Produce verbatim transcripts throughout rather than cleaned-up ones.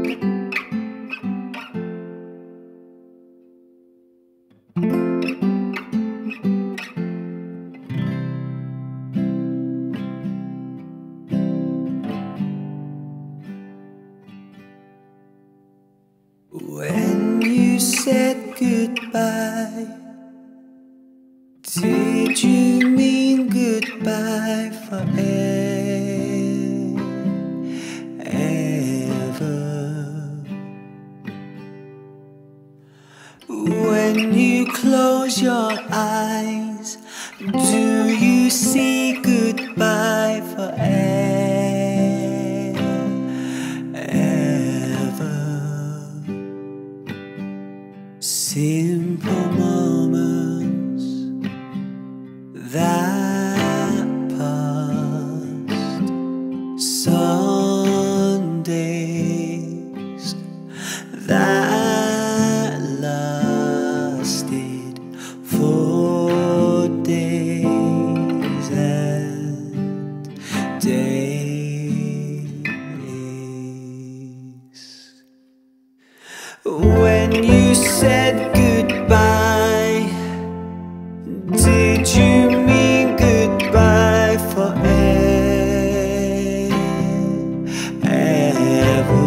When you said goodbye, did you mean goodbye forever? When you close your eyes, do you see goodbye forever? Simple moments that passed, Sundays that lasted for days and days. When you said goodbye, did you mean goodbye forever?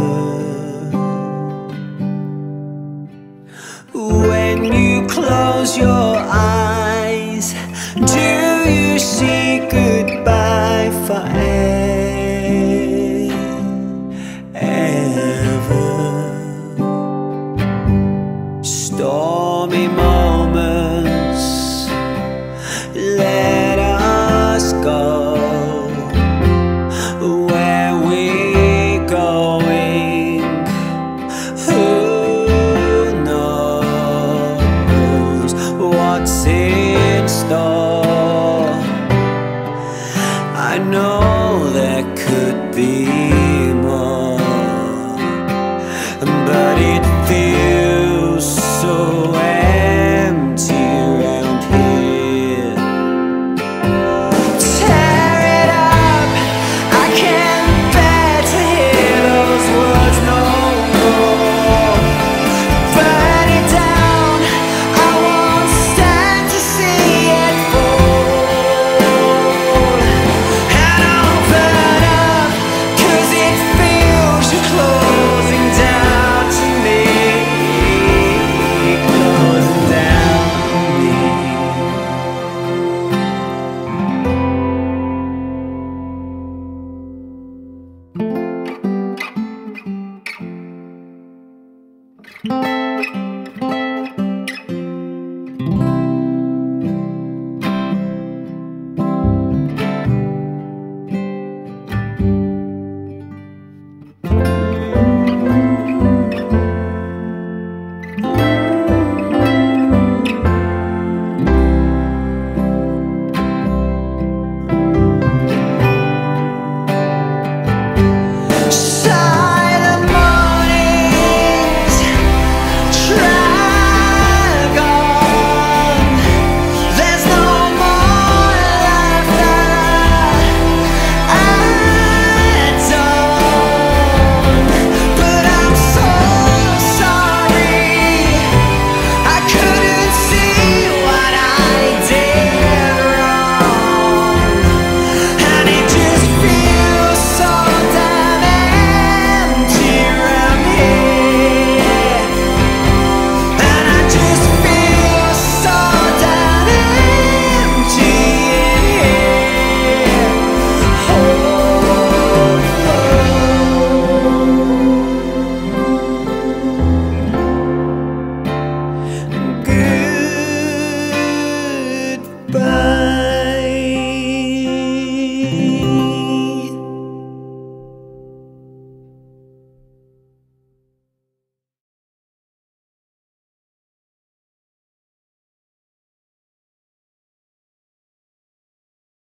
When you close your eyes, do you see goodbye forever? Stormy moments, let us go. Where we going? Who knows what's in store? I know